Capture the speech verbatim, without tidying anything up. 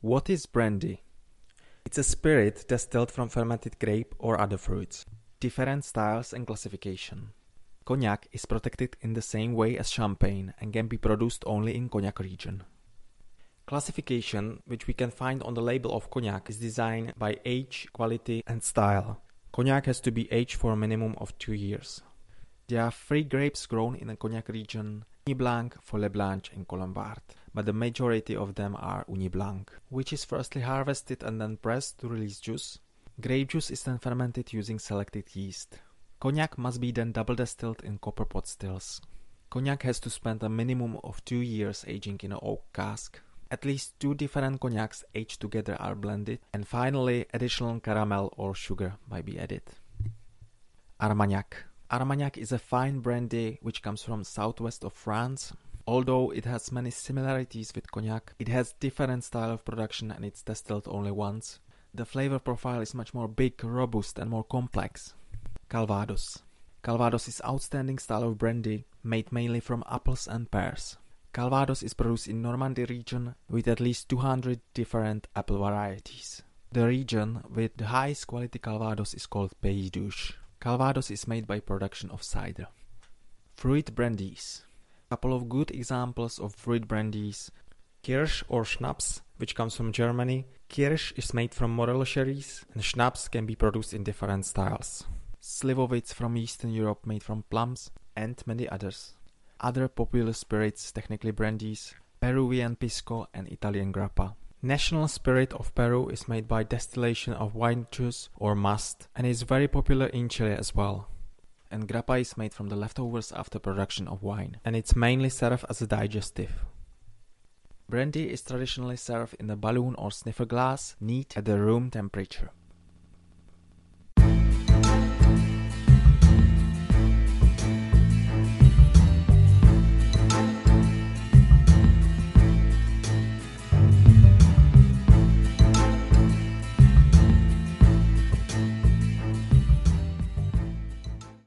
What is brandy? It's a spirit distilled from fermented grape or other fruits. Different styles and classification. Cognac is protected in the same way as champagne and can be produced only in Cognac region. Classification, which we can find on the label of Cognac, is designed by age, quality and style. Cognac has to be aged for a minimum of two years. There are three grapes grown in the Cognac region: Ugni Blanc, Folle Blanche and Colombard, but the majority of them are Ugni Blanc, which is firstly harvested and then pressed to release juice. Grape juice is then fermented using selected yeast. Cognac must be then double distilled in copper pot stills. Cognac has to spend a minimum of two years aging in an oak cask. At least two different cognacs aged together are blended, and finally additional caramel or sugar might be added. Armagnac. Armagnac is a fine brandy which comes from southwest of France. Although it has many similarities with cognac, it has different style of production and it's distilled only once. The flavor profile is much more big, robust and more complex. Calvados. Calvados is outstanding style of brandy made mainly from apples and pears. Calvados is produced in Normandy region with at least two hundred different apple varieties. The region with the highest quality Calvados is called Pays d'Auge. Calvados is made by production of cider. Fruit brandies. Couple of good examples of fruit brandies. Kirsch or Schnapps, which comes from Germany. Kirsch is made from morel cherries and Schnapps can be produced in different styles. Slivovitz from Eastern Europe made from plums and many others. Other popular spirits, technically brandies, Peruvian pisco and Italian grappa. National spirit of Peru is made by distillation of wine juice or must and is very popular in Chile as well. And grappa is made from the leftovers after production of wine and it's mainly served as a digestive. Brandy is traditionally served in a balloon or sniffer glass, neat at the room temperature.